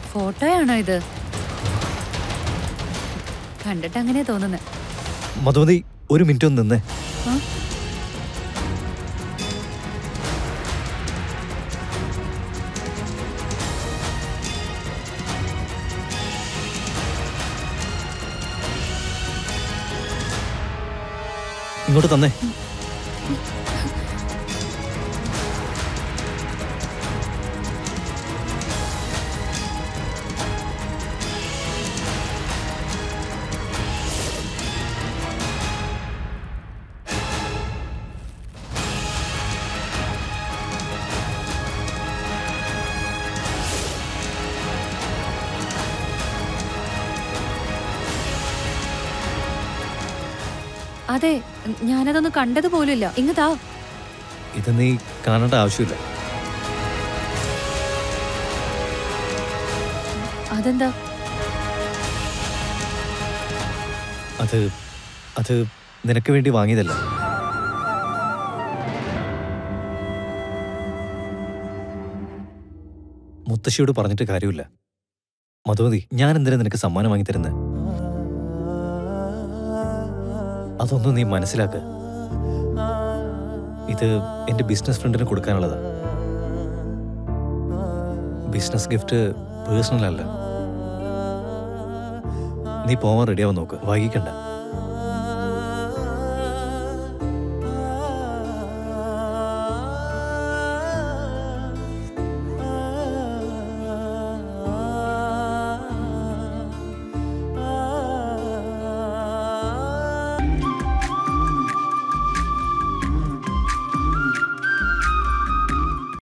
ഫോട്ടോയാണോ ഇത്? കണ്ടിട്ട് അങ്ങനെ തോന്നുന്നത്. മധുമതി, ഒരു മിനിറ്റ് ഒന്ന് നിന്നേ. ഇങ്ങോട്ട് തന്നെ. അതെ, ഞാനതൊന്നും കണ്ടത് പോലുമില്ല. ഇങ്ങതാ. ഇത് നീ കാണേണ്ട ആവശ്യമില്ല. അതെന്താ? അത് നിനക്ക് വേണ്ടി വാങ്ങിയതല്ല. മുത്തശ്ശിയോട് പറഞ്ഞിട്ട് കാര്യമില്ല. മധുമതി, ഞാൻ എന്തിനാ നിനക്ക് സമ്മാനം വാങ്ങിത്തരുന്നത്? അതൊന്നും നീ മനസ്സിലാക്ക. ഇത് എന്റെ ബിസിനസ് ഫ്രണ്ടിന് കൊടുക്കാനുള്ളതാ. ബിസിനസ് ഗിഫ്റ്റ്, പേഴ്സണൽ അല്ല. നീ പോവാൻ റെഡിയാവാൻ നോക്ക്, വൈകിക്കണ്ട.